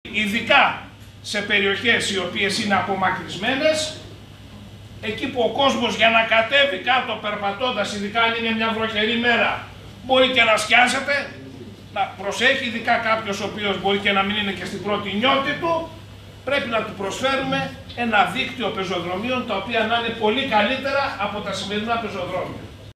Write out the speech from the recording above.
ειδικά σε περιοχές οι οποίες είναι απομακρυσμένες, εκεί που ο κόσμος για να κατέβει κάτω περπατώντας, ειδικά αν είναι μια βροχερή μέρα, μπορεί και να σκιάζεται, να προσέχει, ειδικά κάποιος ο οποίος μπορεί και να μην είναι και στην πρώτη νιώτη του, πρέπει να του προσφέρουμε ένα δίκτυο πεζοδρομίων τα οποία να είναι πολύ καλύτερα από τα σημερινά πεζοδρόμια.